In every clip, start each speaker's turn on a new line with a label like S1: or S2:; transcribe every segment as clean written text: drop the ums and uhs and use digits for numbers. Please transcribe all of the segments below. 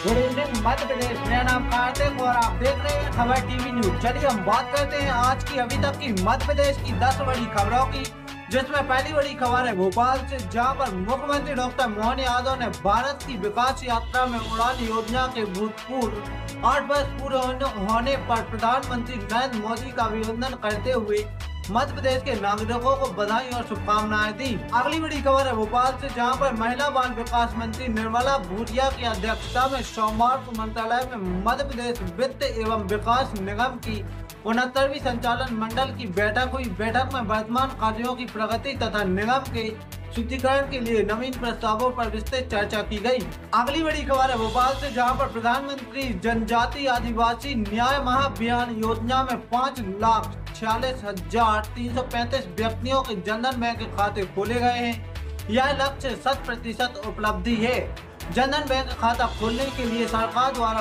S1: Good evening Madhya Pradesh. मेरा नाम कार्तिक और आप देख रहे हैं खबर टीवी न्यूज। चलिए हम बात करते हैं आज की अभी तक की मध्य प्रदेश की 10 बड़ी खबरों की, जिसमें पहली बड़ी खबर है भोपाल से, जहां पर मुख्यमंत्री डॉक्टर मोहन यादव ने भारत की विकास यात्रा में उड़ान योजना के भूतपूर्व 8 वर्ष पूरे होने पर प्रधानमंत्री नरेंद्र मोदी का अभिनंदन करते हुए मध्य प्रदेश के नागरिकों को बधाई और शुभकामनाएं दी। अगली बड़ी खबर है भोपाल से, जहां पर महिला बाल विकास मंत्री निर्मला भूरिया की अध्यक्षता में सोमवार को मंत्रालय में मध्य प्रदेश वित्त एवं विकास निगम की 69वीं संचालन मंडल की बैठक हुई। बैठक में वर्तमान कार्यों की प्रगति तथा निगम के शुद्धिकरण के लिए नवीन प्रस्तावों पर विस्तृत चर्चा की गई। अगली बड़ी खबर है भोपाल से, जहां पर प्रधानमंत्री जनजाति आदिवासी न्याय महाअभियान योजना में 5,46,335 व्यक्तियों के जनधन बैंक खाते खोले गए हैं। यह लक्ष्य 100% उपलब्धि है। जनधन बैंक खाता खोलने के लिए सरकार द्वारा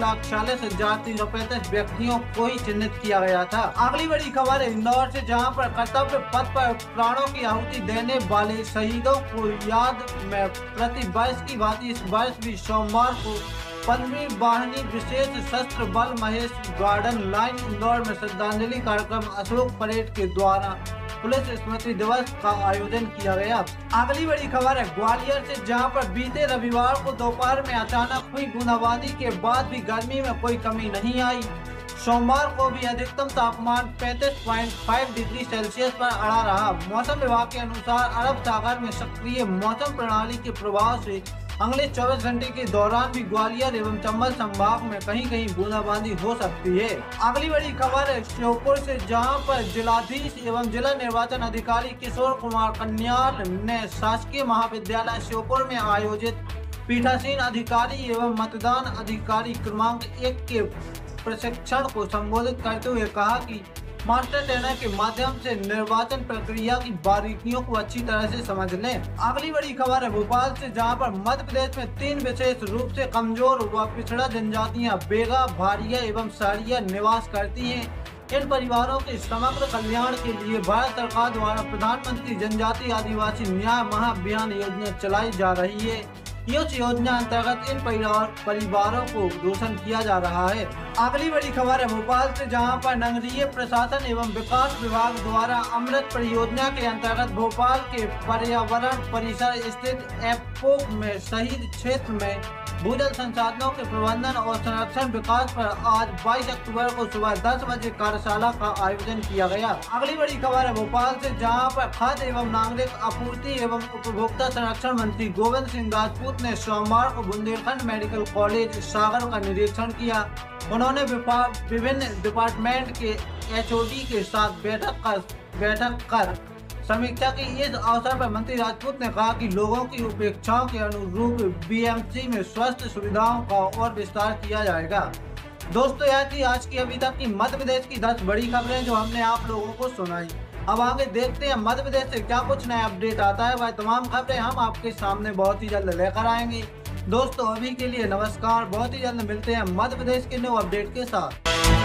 S1: 5,46,335 व्यक्तियों को ही चिन्हित किया गया था। अगली बड़ी खबर है इंदौर से, जहां पर कर्तव्य पथ पर प्राणों की आहुति देने वाले शहीदों को याद में प्रति वर्ष की भांति इस वर्ष भी सोमवार को 15वीं वाहिनी विशेष शस्त्र बल महेश गार्डन लाइन इंदौर में श्रद्धांजलि कार्यक्रम अशोक परेड के द्वारा पुलिस स्मृति दिवस का आयोजन किया गया। अगली बड़ी खबर है ग्वालियर से, जहां पर बीते रविवार को दोपहर में अचानक हुई बूंदाबांदी के बाद भी गर्मी में कोई कमी नहीं आई। सोमवार को भी अधिकतम तापमान 35.5 डिग्री सेल्सियस पर अड़ा रहा। मौसम विभाग के अनुसार अरब सागर में सक्रिय मौसम प्रणाली के प्रभाव से अगले 24 घंटे के दौरान भी ग्वालियर एवं चंबल संभाग में कहीं कहीं बूंदाबांदी हो सकती है। अगली बड़ी खबर है श्योपुर से, जहां पर जिलाधीश एवं जिला निर्वाचन अधिकारी किशोर कुमार कन्याल ने शासकीय महाविद्यालय श्योपुर में आयोजित पीठासीन अधिकारी एवं मतदान अधिकारी क्रमांक 1 के प्रशिक्षण को संबोधित करते हुए कहा कि मास्टर ट्रेनर के माध्यम से निर्वाचन प्रक्रिया की बारीकियों को अच्छी तरह से समझ लें। अगली बड़ी खबर है भोपाल से, जहां पर मध्य प्रदेश में 3 विशेष रूप से कमजोर व पिछड़ा जनजातियां बेगा, भारिया एवं सहरिया निवास करती हैं। इन परिवारों के समग्र कल्याण के लिए भारत सरकार द्वारा प्रधानमंत्री जनजाति आदिवासी न्याय महाअभियान योजना चलाई जा रही है। इस योजना अंतर्गत इन परिवारों को रोशन किया जा रहा है। अगली बड़ी खबर है भोपाल से, जहां पर नगरीय प्रशासन एवं विकास विभाग द्वारा अमृत परियोजना के अंतर्गत भोपाल के पर्यावरण परिसर स्थित एप्पोक में शहीद क्षेत्र में भूजल संसाधनों के प्रबंधन और संरक्षण विकास पर आज 22 अक्टूबर को सुबह 10 बजे कार्यशाला का आयोजन किया गया। अगली बड़ी खबर है भोपाल से, जहां पर खाद्य एवं नागरिक आपूर्ति एवं उपभोक्ता संरक्षण मंत्री गोविंद सिंह राजपूत ने सोमवार को बुंदेलखंड मेडिकल कॉलेज सागर का निरीक्षण किया। उन्होंने विभिन्न डिपार्टमेंट के HOD के साथ बैठक कर समीक्षा की। इस अवसर पर मंत्री राजपूत ने कहा कि लोगों की अपेक्षाओं के अनुरूप BMC में स्वास्थ्य सुविधाओं का और विस्तार किया जाएगा। दोस्तों, यह थी आज की अभी तक की मध्य प्रदेश की 10 बड़ी खबरें जो हमने आप लोगों को सुनाई। अब आगे देखते हैं मध्य प्रदेश से क्या कुछ नया अपडेट आता है। वह तमाम खबरें हम आपके सामने बहुत ही जल्द लेकर आएंगे। दोस्तों, अभी के लिए नमस्कार। बहुत ही जल्द मिलते हैं मध्य प्रदेश के न्यू अपडेट के साथ।